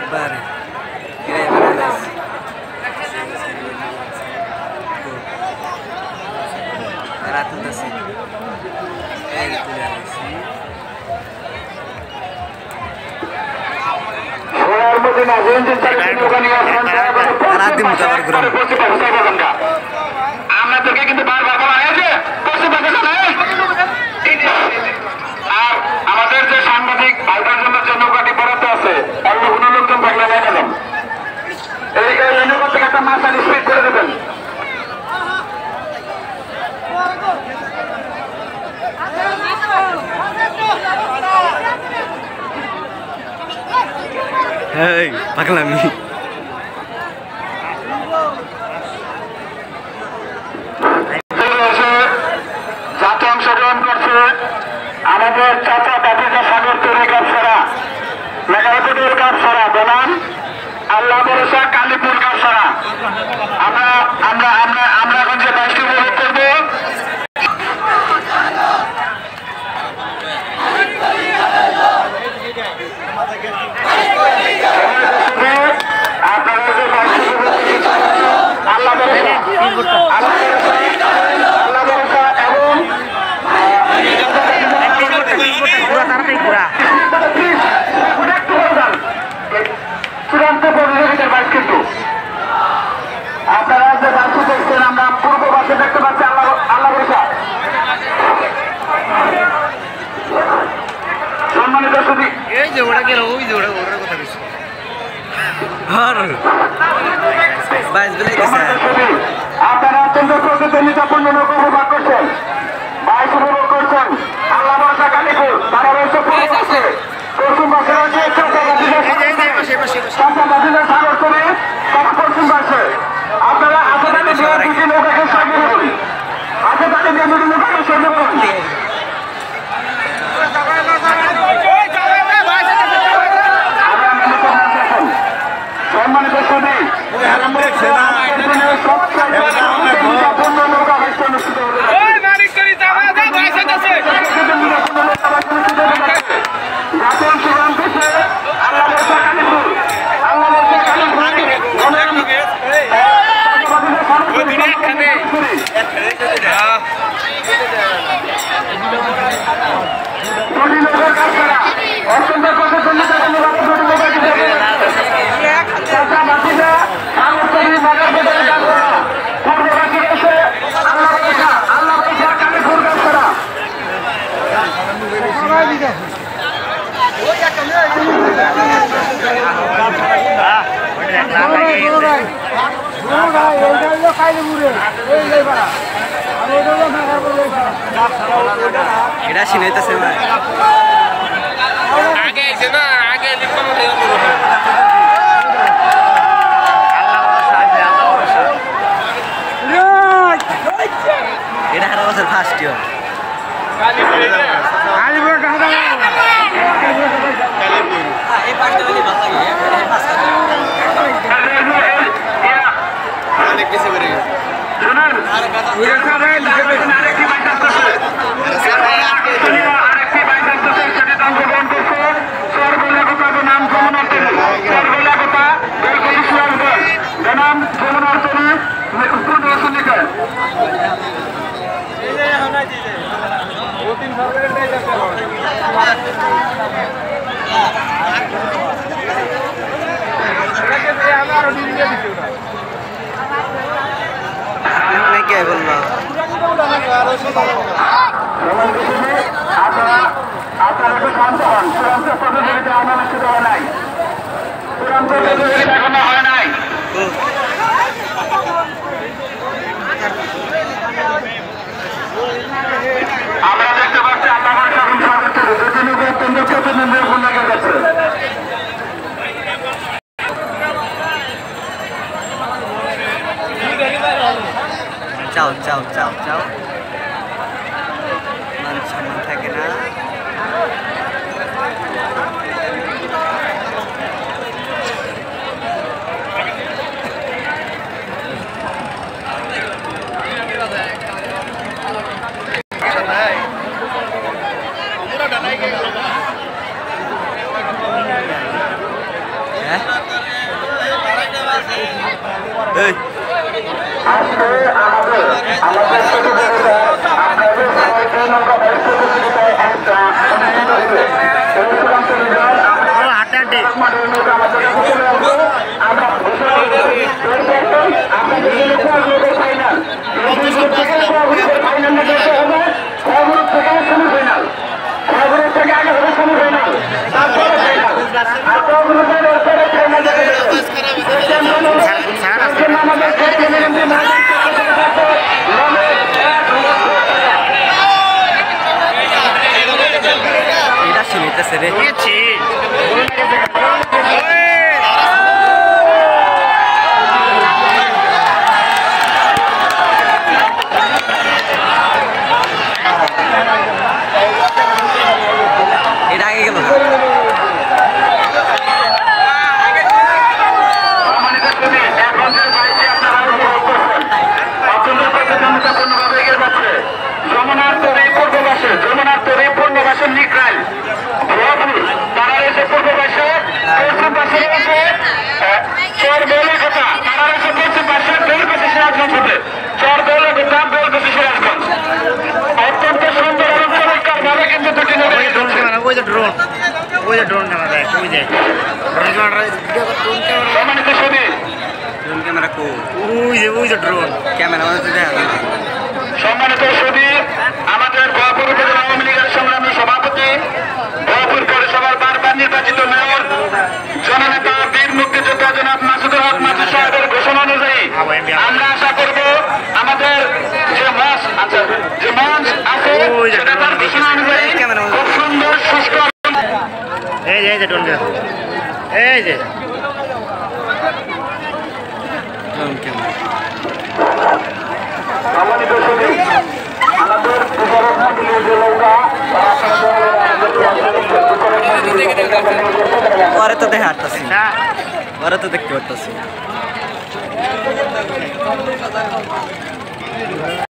Bare. Kira beres. Ratu dasi. Itu dari sini. Ratu mutabar geram. আমাদেরকে কিন্তু বারবার বলা হয়েছে পশ্চিম পাকিস্তানে আর আমাদের যে সাংবাদিক ভাইদের জন্য যে নৌকাটি বরাদ্দ আছে অন্য কোনো লোকজন থাকলে দেখা যান এই নৌকা থেকে একটা মাছ আনি স্পিড করে দেবেন। Hey, pakalami. যাতে অংশগ্রহণ করছে আমাদের চাচা দাদিজা সাগর তৈরি কাপসারা মেঘালপুরের কাপসারা বনাম আল্লাহ ভরসা কালীপুর কাপসারা আমরা আমরা আমরা আমরা এখন যে বাইশটি উপভোগ করবো আপনারা যে বাইশটি আল্লাহ ভরসা আল্লাহ ভরসা এবং চূড়ান্ত প্রতিযোগিতার বাইশ কিন্তু আপনারা যে বাসু দেখছেন আমরা পূর্ব পাশে দেখতে পাচ্ছি আল্লাহ ভরসা সম্মানিত সুধী এই যে ওটা গেল ওই যে ওটার কথা বলছি আপনারা অত্যন্ত প্রতিদ্বন্দ্বিতাপূর্ণ নৌকা উপভোগ করছেন বাইশ উপভোগ করছেন আল্লাহ ভরসা কালীপুর তারা রয়েছে পূর্ব পাশে পশ্চিম পাশে রয়েছে সাগর করে তারা পশ্চিম পাশে আপনারা হাতে তাকে দুটি নৌকাকে সামনে করুন হাতে তাকে দুটি নৌকাকে সামনে করুন সম্মানিত সুধী পূর্ণ নৌকা বাইশটি অনুষ্ঠিত হবে জাতীয় সুগান থেকে আল্লাহ ভরসা কালীপুর আল্লাহ ভরসা কালীপুর অত্যন্ত এটা শুনাইতেছে না আগে আইছে না আগে লিখতে এটা হারা বছর ফার্স্ট ইয়ার এই পাঁচটা বলি ভালো লাগে অনেক কিছু বেড়ে গেছে আরেকটি বাইক আসতেছে সেটি অংশগ্রহণ করছে সরগোলাগোতা বনাম যমুনার্তনী সরগোলাগোতা বনাম যমুনার্তনী পূর্ণ সন্নিকয় কে বললো আপনারা একটু শান্ত হন চূড়ান্ত প্রতিযোগিতা অনুষ্ঠিত হয় নাই চূড়ান্ত প্রতিযোগিতা এখনো হয় নাই আমরা দেখতে পাচ্ছি আল্লাহ ভরসা দুটি নৌকা অত্যন্ত প্রতিদ্বন্দ্বীপূর্ণ লেগে গেছে চাও চাও চাও চাও মান সম্মান থাকে না এই আজকে আমাদের প্রতিযোগিতা আপনাদের সবাইকে নৌকা বাইক প্রতিযোগিতায় একটা অনুষ্ঠিত হইবে এই চূড়ান্ত রেজাল্ট মাঠের নৌকা আমাদের কাছে চলে আসবে আমরা ঘোষণা করব আপনাদের জন্য কোয়ালিফায়ার ফাইনাল ফাইনালে যেতে হবে খবর থেকে সেমিফাইনাল খবরের থেকে আগে হবে সেমিফাইনাল তারপরে ফাইনাল আর খবরের পরে ফাইনাল যেতে হবে আমাদের এটা শুনিতেছে রে এটা আগে গেল না যমুনার তরী পূর্ব পাশে নিকরাইল তারা রয়েছে পূর্ব পাশে পশ্চিম পাশে রয়েছে চর বেলঘাটা তারা রয়েছে পশ্চিম পাশে বেলকুচি সিরাজগঞ্জ হতে চর বেলঘাটা বেলকুচি সিরাজগঞ্জ অত্যন্ত সুন্দর এবং চমৎকার ভাবে কিন্তু দুটি সম্মানিত সুধী ড্রোন ক্যামেরা কো ড্রোন ক্যামেরা মানে তো দেখা যায় সম্মানিত সুধী আমাদের ভয়পুর উপজেলা আওয়ামী লীগের সংগ্রামী সভাপতি ভয়পুর পৌরসভার বারবার নির্বাচিত মেয়র জননেতা বীর মুক্তিযোদ্ধা জনাব মাসুদুল হক মাসুদ সাহেবের ঘোষণা অনুযায়ী আমরা আশা করব আমাদের যে মঞ্চ আছে সেটা তার ঘোষণা অনুযায়ী খুব সুন্দর সুষ্ঠু ড্রোন ক্যামেরা সম্মানিত সুধী আমাদের বিচারক মন্ডলীর যে লোকরা পরে তো দেখা আসতেছি পরে তো দেখতে পারতেছি